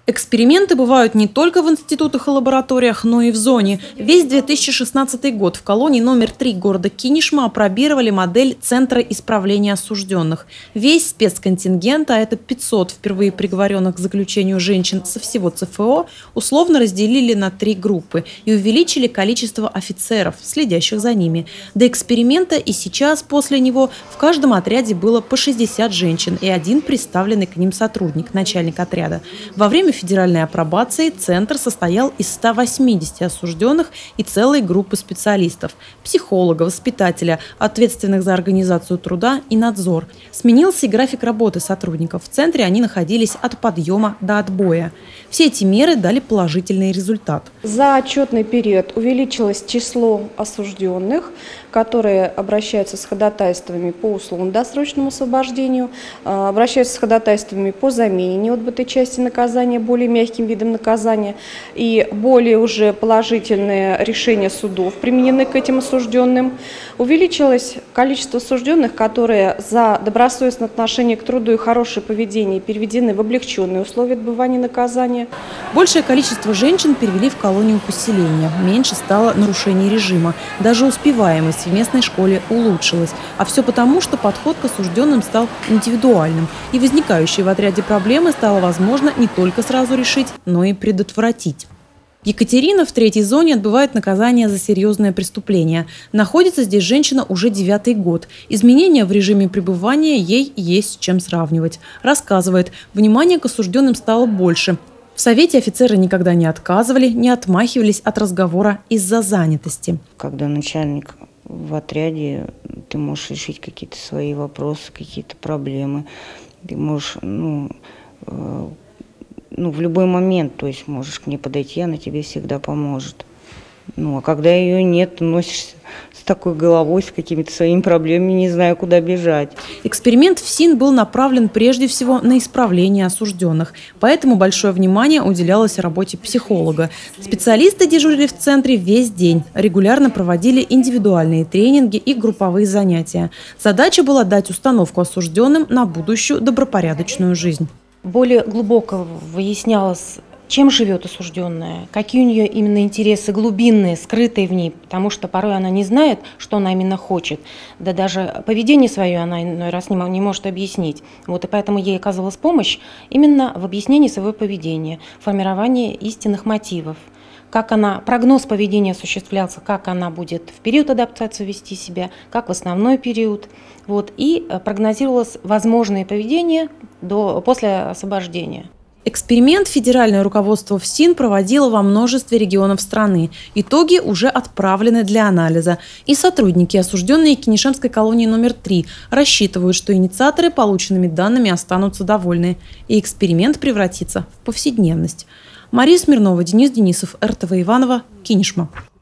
Эксперименты бывают не только в институтах и лабораториях, но и в зоне. Весь 2016 год в колонии номер 3 города Кинешма опробировали модель Центра исправления осужденных. Весь спецконтингент, а это 500 впервые приговоренных к заключению женщин со всего ЦФО, условно разделили на 3 группы и увеличили количество офицеров, следящих за ними. До эксперимента и сейчас, после него, в каждом отряде было по 60 женщин и один представленный к ним сотрудник, начальник отряда. Во время федеральной апробации Центр состоял из 180 осужденных и целой группы специалистов – психолога, воспитателя, ответственных за организацию труда и надзор. Сменился и график работы сотрудников. В Центре они находились от подъема до отбоя. Все эти меры дали положительный результат. За отчетный период увеличилось число осужденных, которые обращаются с ходатайствами по условно-досрочному освобождению, обращаются с ходатайствами по замене неотбытой части наказания более мягким видом наказания, и более уже положительные решения судов применены к этим осужденным. Увеличилось количество осужденных, которые за добросовестное отношение к труду и хорошее поведение переведены в облегченные условия отбывания наказания. Большее количество женщин перевели в колонию поселения. Меньше стало нарушений режима. Даже успеваемость в местной школе улучшилась. А все потому, что подход к осужденным стал индивидуальным. И возникающие в отряде проблемы стало возможно не только сразу решить, но и предотвратить. Екатерина в 3-й зоне отбывает наказание за серьезное преступление. Находится здесь женщина уже 9-й год. Изменения в режиме пребывания ей есть с чем сравнивать. Рассказывает, внимания к осужденным стало больше. В совете офицеры никогда не отказывали, не отмахивались от разговора из-за занятости. Когда начальник в отряде, ты можешь решить какие-то свои вопросы, какие-то проблемы. Ты можешь, в любой момент, то есть можешь к ней подойти, она тебе всегда поможет. А когда ее нет, ты носишься с такой головой, с какими-то своими проблемами, не зная, куда бежать. Эксперимент ФСИН был направлен прежде всего на исправление осужденных. Поэтому большое внимание уделялось работе психолога. Специалисты дежурили в центре весь день. Регулярно проводили индивидуальные тренинги и групповые занятия. Задача была дать установку осужденным на будущую добропорядочную жизнь. Более глубоко выяснялось, чем живет осужденная, какие у нее именно интересы глубинные, скрытые в ней, потому что порой она не знает, что она именно хочет, да даже поведение свое она иной раз не может объяснить. И поэтому ей оказывалась помощь именно в объяснении своего поведения, формировании истинных мотивов. Как прогноз поведения осуществлялся, как она будет в период адаптации вести себя, как в основной период. И прогнозировалось возможное поведение после освобождения. Эксперимент федеральное руководство ФСИН проводило во множестве регионов страны. Итоги уже отправлены для анализа. И сотрудники, осужденные Кинешемской колонии номер 3, рассчитывают, что инициаторы полученными данными останутся довольны. И эксперимент превратится в повседневность. Мария Смирнова, Денис Денисов, РТВ Иваново, Кинешма.